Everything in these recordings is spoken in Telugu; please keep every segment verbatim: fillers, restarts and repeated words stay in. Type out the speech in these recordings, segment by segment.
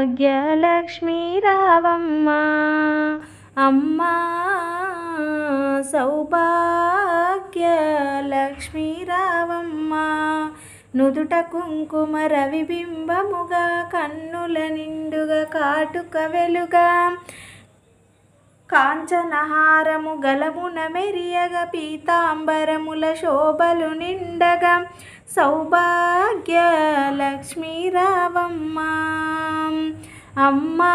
సౌభాగ్యలక్ష్మీ రావమ్మ అమ్మా సౌభాగ్యలక్ష్మీ రావమ్మ నుదుట కుంకుమ రవిబింబముగా కన్నుల నిండుగా కాటుక వెలుగా కాంచనహారము గలమున మెరియగా పీతాంబరముల శోభలు నిండగా సౌభాగ్యలక్ష్మీ రావమ్మ అమ్మా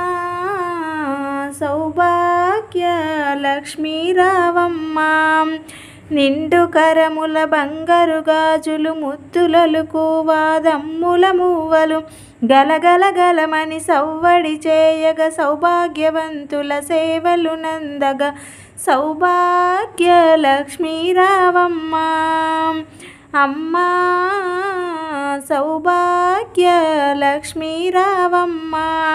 సౌభాగ్యలక్ష్మీ రావమ్మ నిండు కరముల బంగారు గాజులు ముద్దులలుకు వాదమ్ముల మూవలు గలగల గలమని సవ్వడి చేయగ సౌభాగ్యవంతుల సేవలు నందగ సౌభాగ్యలక్ష్మీ రావమ్మ అమ్మా సౌభాగ్యలక్ష్మీ రావమ్మ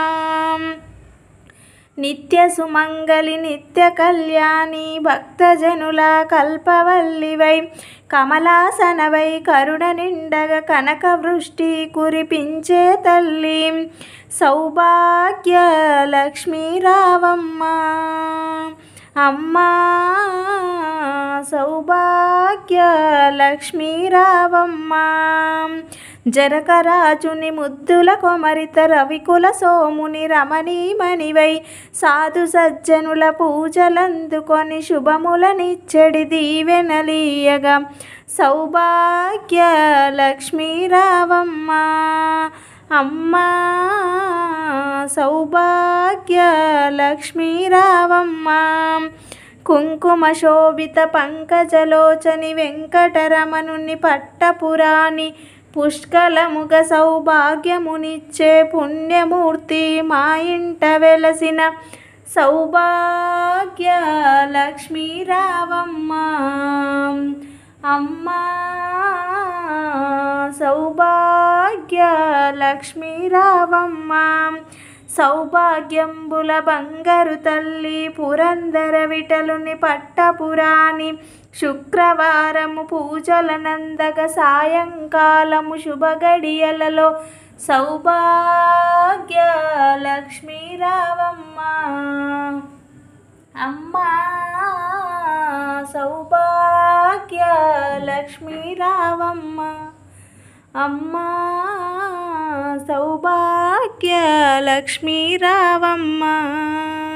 నిత్య సుమంగళి నిత్య కళ్యాణి భక్తజనుల కల్పవల్లివై కమలాసనవై కరుణ నిండగ కనక వృష్టి కురిపించే తల్లి సౌభాగ్యలక్ష్మీ రావమ్మ అమ్మా సౌభాగ్యలక్ష్మీ రావమ్మ జనకరాజుని ముద్దుల కొమరిత రవికుల సోముని రమణీమణివై సాధు సజ్జనుల పూజలందుకొని శుభములనిచ్చడి దీవెనలీయగా సౌభాగ్యలక్ష్మీ రావమ్మ అమ్మా సౌభాగ్యలక్ష్మీ రావమ్మ కుంకుమ శోభిత పంకజలోచని వెంకటరమణుని పట్టపురాణి పుష్కలముగ సౌభాగ్యమునిచ్చే పుణ్యమూర్తి మా ఇంట వెలసిన సౌభాగ్యలక్ష్మీ రావమ్మ అమ్మా సౌభాగ్యలక్ష్మీ రావమ్మ సౌభాగ్యంబుల బంగారు తల్లి పురందర విఠలుని పట్టపురాణి శుక్రవారము పూజల నందగ సాయంకాలము శుభగడియలలో సౌభాగ్యలక్ష్మీ రావమ్మ అమ్మా సౌభాగ్యలక్ష్మీ రావమ్మ అమ్మా సౌభాగ్యలక్ష్మీ రావమ్మ.